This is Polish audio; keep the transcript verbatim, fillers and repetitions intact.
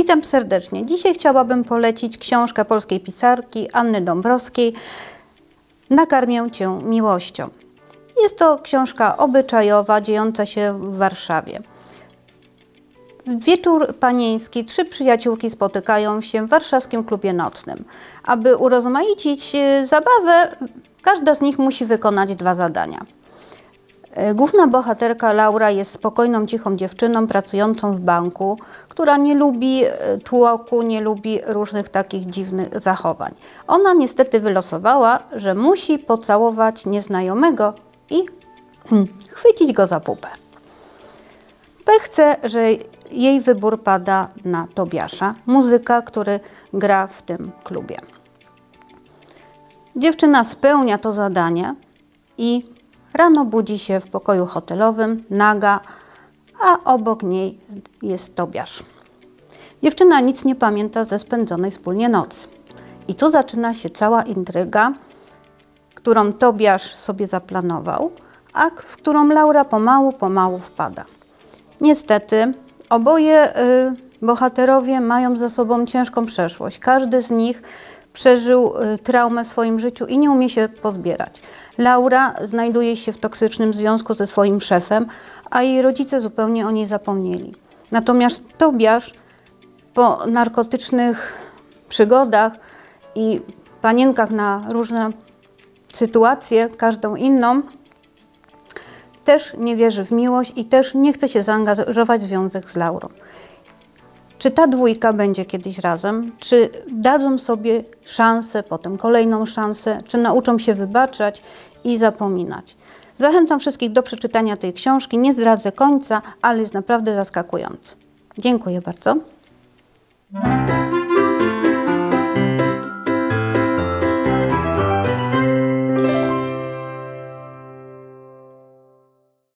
Witam serdecznie. Dzisiaj chciałabym polecić książkę polskiej pisarki Anny Dąbrowskiej Nakarmię Cię miłością. Jest to książka obyczajowa, dziejąca się w Warszawie. W wieczór panieński trzy przyjaciółki spotykają się w warszawskim klubie nocnym. Aby urozmaicić zabawę, każda z nich musi wykonać dwa zadania. Główna bohaterka Laura jest spokojną, cichą dziewczyną pracującą w banku, która nie lubi tłoku, nie lubi różnych takich dziwnych zachowań. Ona niestety wylosowała, że musi pocałować nieznajomego i hmm, chwycić go za pupę. Pech chce, że jej wybór pada na Tobiasza, muzyka, który gra w tym klubie. Dziewczyna spełnia to zadanie i rano budzi się w pokoju hotelowym, naga, a obok niej jest Tobiasz. Dziewczyna nic nie pamięta ze spędzonej wspólnie nocy. I tu zaczyna się cała intryga, którą Tobiasz sobie zaplanował, a w którą Laura pomału, pomału wpada. Niestety oboje y, bohaterowie mają za sobą ciężką przeszłość. Każdy z nich przeżył y, traumę w swoim życiu i nie umie się pozbierać. Laura znajduje się w toksycznym związku ze swoim szefem, a jej rodzice zupełnie o niej zapomnieli. Natomiast Tobiasz po narkotycznych przygodach i panienkach na różne sytuacje, każdą inną, też nie wierzy w miłość i też nie chce się zaangażować w związek z Laurą. Czy ta dwójka będzie kiedyś razem? Czy dadzą sobie szansę, potem kolejną szansę? Czy nauczą się wybaczać i zapominać? Zachęcam wszystkich do przeczytania tej książki. Nie zdradzę końca, ale jest naprawdę zaskakujący. Dziękuję bardzo.